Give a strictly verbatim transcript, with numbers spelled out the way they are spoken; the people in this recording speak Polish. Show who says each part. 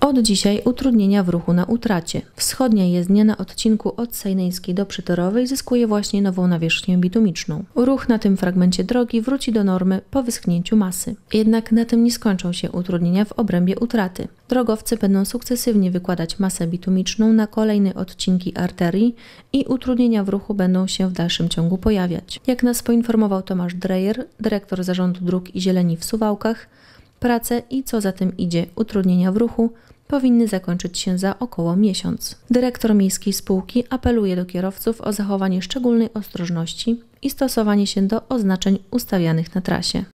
Speaker 1: Od dzisiaj utrudnienia w ruchu na utracie. Wschodnia jezdnia na odcinku od Sejneńskiej do Przytorowej zyskuje właśnie nową nawierzchnię bitumiczną. Ruch na tym fragmencie drogi wróci do normy po wyschnięciu masy. Jednak na tym nie skończą się utrudnienia w obrębie utraty. Drogowcy będą sukcesywnie wykładać masę bitumiczną na kolejne odcinki arterii i utrudnienia w ruchu będą się w dalszym ciągu pojawiać. Jak nas poinformował Tomasz Drejer, dyrektor Zarządu Dróg i Zieleni w Suwałkach, prace i co za tym idzie utrudnienia w ruchu powinny zakończyć się za około miesiąc. Dyrektor miejskiej spółki apeluje do kierowców o zachowanie szczególnej ostrożności i stosowanie się do oznaczeń ustawianych na trasie.